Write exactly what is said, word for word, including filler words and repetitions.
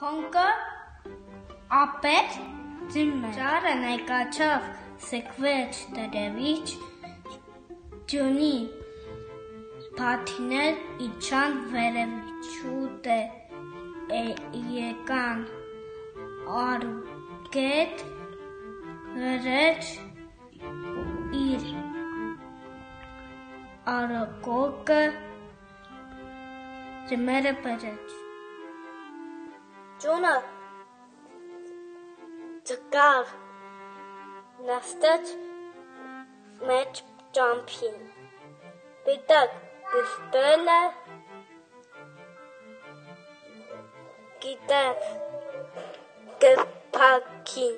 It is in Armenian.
Հոնկը ապետ ձիմը ճարը նայկաչավ սեկվեջ դերևիչ ջունի պաթիներ իջան վերևիչուտե եկան արուգետ հրեջ իր արակոկը ձմերը բրեջ ջունը ձգավ նստեց մեջ ճամփին պիտակ գստելը գիտակ գպակին